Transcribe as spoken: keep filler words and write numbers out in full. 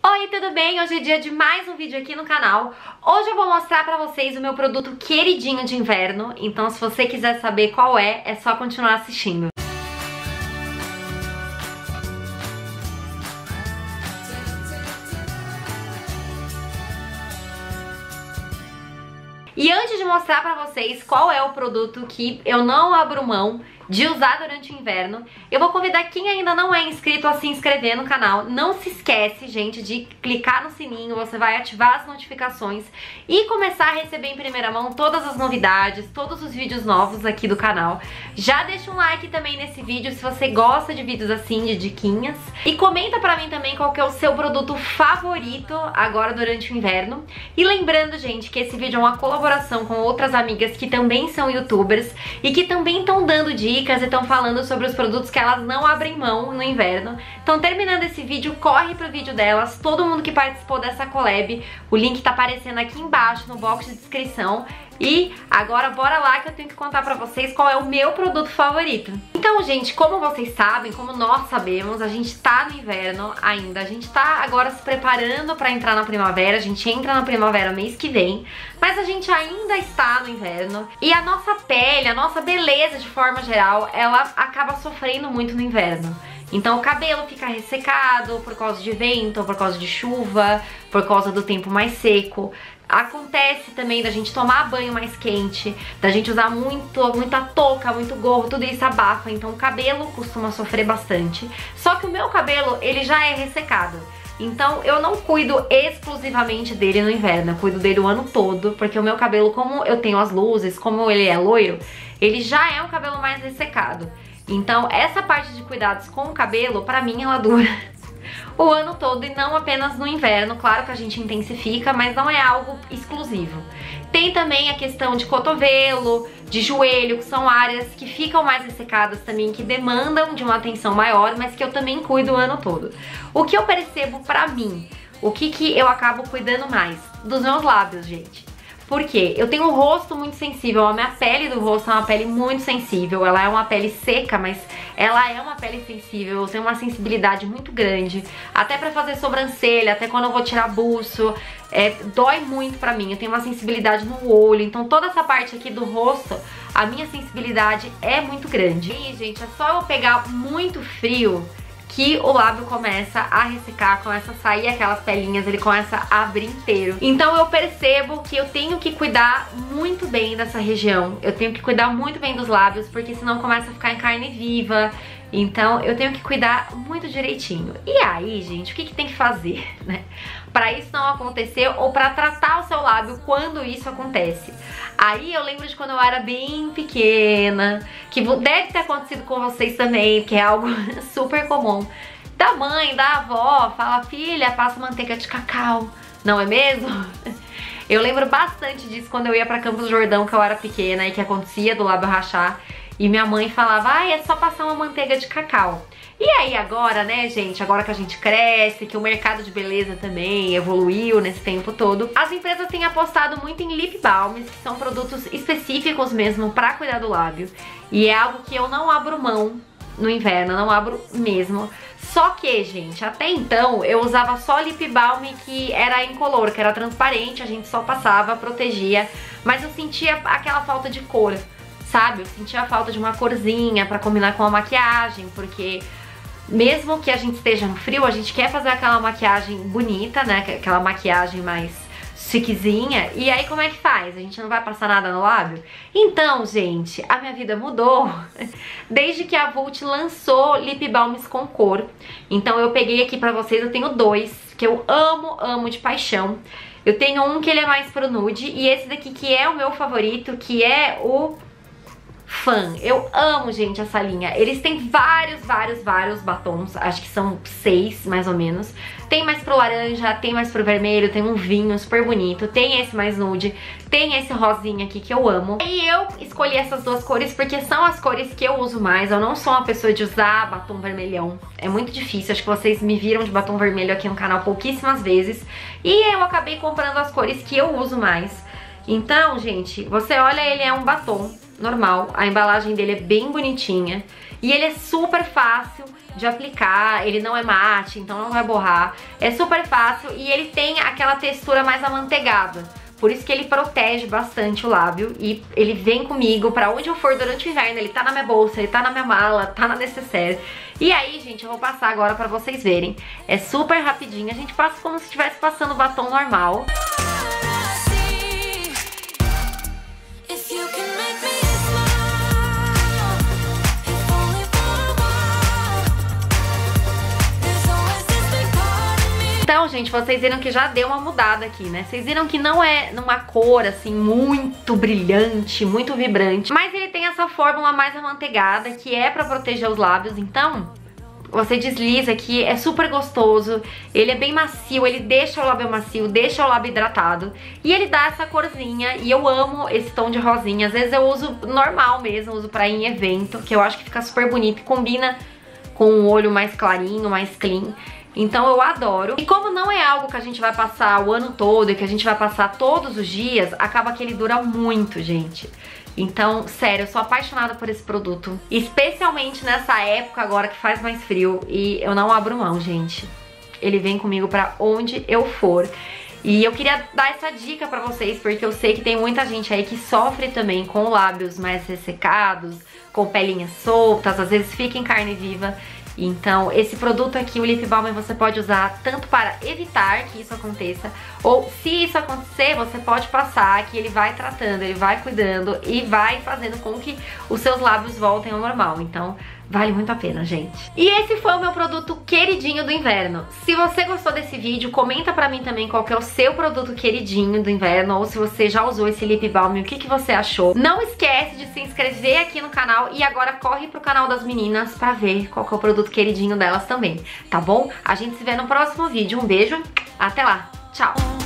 Oi, tudo bem? Hoje é dia de mais um vídeo aqui no canal. Hoje eu vou mostrar pra vocês o meu produto queridinho de inverno. Então se você quiser saber qual é, é só continuar assistindo. E antes de mostrar pra vocês qual é o produto que eu não abro mão de usar durante o inverno, eu vou convidar quem ainda não é inscrito a se inscrever no canal. Não se esquece, gente, de clicar no sininho, você vai ativar as notificações e começar a receber em primeira mão todas as novidades, todos os vídeos novos aqui do canal. Já deixa um like também nesse vídeo se você gosta de vídeos assim, de diquinhas. E comenta pra mim também qual que é o seu produto favorito agora durante o inverno. E lembrando, gente, que esse vídeo é uma colaboração com outras amigas que também são youtubers e que também estão dando dicas e estão falando sobre os produtos que elas não abrem mão no inverno. Então, terminando esse vídeo, corre pro vídeo delas, todo mundo que participou dessa collab, o link tá aparecendo aqui embaixo no box de descrição. E agora bora lá que eu tenho que contar pra vocês qual é o meu produto favorito. Então, gente, como vocês sabem, como nós sabemos, a gente tá no inverno ainda. A gente tá agora se preparando pra entrar na primavera. A gente entra na primavera mês que vem, mas a gente ainda está no inverno. E a nossa pele, a nossa beleza de forma geral, ela acaba sofrendo muito no inverno. Então o cabelo fica ressecado por causa de vento, por causa de chuva, por causa do tempo mais seco. Acontece também da gente tomar banho mais quente, da gente usar muito, muita touca, muito gorro, tudo isso abafa, então o cabelo costuma sofrer bastante. Só que o meu cabelo, ele já é ressecado, então eu não cuido exclusivamente dele no inverno, eu cuido dele o ano todo, porque o meu cabelo, como eu tenho as luzes, como ele é loiro, ele já é um cabelo mais ressecado. Então essa parte de cuidados com o cabelo, pra mim, ela dura o ano todo e não apenas no inverno. Claro que a gente intensifica, mas não é algo exclusivo. Tem também a questão de cotovelo, de joelho, que são áreas que ficam mais ressecadas também, que demandam de uma atenção maior, mas que eu também cuido o ano todo. O que eu percebo pra mim, o que que eu acabo cuidando mais? Dos meus lábios, gente. Por quê? Eu tenho um rosto muito sensível, a minha pele do rosto é uma pele muito sensível, ela é uma pele seca, mas ela é uma pele sensível, eu tenho uma sensibilidade muito grande, até pra fazer sobrancelha, até quando eu vou tirar buço, é, dói muito pra mim, eu tenho uma sensibilidade no olho, então toda essa parte aqui do rosto, a minha sensibilidade é muito grande. E, gente, é só eu pegar muito frio que o lábio começa a ressecar, começa a sair aquelas pelinhas, ele começa a abrir inteiro. Então eu percebo que eu tenho que cuidar muito bem dessa região, eu tenho que cuidar muito bem dos lábios, porque senão começa a ficar em carne viva. Então eu tenho que cuidar muito direitinho. E aí, gente, o que que tem que fazer, né? Pra isso não acontecer, ou pra tratar o seu lábio quando isso acontece. Aí eu lembro de quando eu era bem pequena, que deve ter acontecido com vocês também, porque é algo super comum. Da mãe, da avó, fala: filha, passa manteiga de cacau, não é mesmo? Eu lembro bastante disso quando eu ia pra Campos do Jordão, que eu era pequena, e que acontecia do lábio rachar. E minha mãe falava: ai, é só passar uma manteiga de cacau. E aí agora, né, gente, agora que a gente cresce, que o mercado de beleza também evoluiu nesse tempo todo, as empresas têm apostado muito em lip balms, que são produtos específicos mesmo pra cuidar do lábio. E é algo que eu não abro mão no inverno, não abro mesmo. Só que, gente, até então eu usava só lip balm que era incolor, que era transparente, a gente só passava, protegia, mas eu sentia aquela falta de cor, sabe? Eu sentia a falta de uma corzinha pra combinar com a maquiagem, porque mesmo que a gente esteja no frio, a gente quer fazer aquela maquiagem bonita, né? Aquela maquiagem mais chiquezinha. E aí como é que faz? A gente não vai passar nada no lábio? Então, gente, a minha vida mudou desde que a Vult lançou lip balms com cor. Então eu peguei aqui pra vocês, eu tenho dois, que eu amo, amo de paixão. Eu tenho um que ele é mais pro nude, e esse daqui que é o meu favorito, que é o Fã. Eu amo, gente, essa linha. Eles têm vários, vários, vários batons. Acho que são seis, mais ou menos. Tem mais pro laranja, tem mais pro vermelho, tem um vinho super bonito, tem esse mais nude, tem esse rosinha aqui que eu amo. E eu escolhi essas duas cores porque são as cores que eu uso mais. Eu não sou uma pessoa de usar batom vermelhão. É muito difícil. Acho que vocês me viram de batom vermelho aqui no canal pouquíssimas vezes. E eu acabei comprando as cores que eu uso mais. Então, gente, você olha, ele é um batom normal. A embalagem dele é bem bonitinha e ele é super fácil de aplicar, ele não é mate, então não vai borrar. É super fácil e ele tem aquela textura mais amanteigada. Por isso que ele protege bastante o lábio e ele vem comigo pra onde eu for durante o inverno. Ele tá na minha bolsa, ele tá na minha mala, tá na necessaire. E aí, gente, eu vou passar agora pra vocês verem. É super rapidinho, a gente passa como se estivesse passando batom normal. Então, gente, vocês viram que já deu uma mudada aqui, né? Vocês viram que não é numa cor, assim, muito brilhante, muito vibrante. Mas ele tem essa fórmula mais amanteigada, que é pra proteger os lábios. Então, você desliza aqui, é super gostoso. Ele é bem macio, ele deixa o lábio macio, deixa o lábio hidratado. E ele dá essa corzinha, e eu amo esse tom de rosinha. Às vezes eu uso normal mesmo, uso pra ir em evento, que eu acho que fica super bonito e combina com o olho mais clarinho, mais clean. Então eu adoro. E como não é algo que a gente vai passar o ano todo e que a gente vai passar todos os dias, acaba que ele dura muito, gente. Então, sério, eu sou apaixonada por esse produto. Especialmente nessa época agora que faz mais frio. E eu não abro mão, gente. Ele vem comigo pra onde eu for. E eu queria dar essa dica pra vocês, porque eu sei que tem muita gente aí que sofre também com lábios mais ressecados, com pelinhas soltas, às vezes fica em carne viva. Então, esse produto aqui, o Lip Balm, você pode usar tanto para evitar que isso aconteça, ou se isso acontecer, você pode passar, que ele vai tratando, ele vai cuidando e vai fazendo com que os seus lábios voltem ao normal. Então, vale muito a pena, gente. E esse foi o meu produto queridinho do inverno. Se você gostou desse vídeo, comenta pra mim também qual que é o seu produto queridinho do inverno, ou se você já usou esse Lip Balm, o que que você achou. Não esquece de se inscrever aqui no canal e agora corre pro canal das meninas pra ver qual que é o produto queridinho delas também, tá bom? A gente se vê no próximo vídeo. Um beijo, até lá, tchau!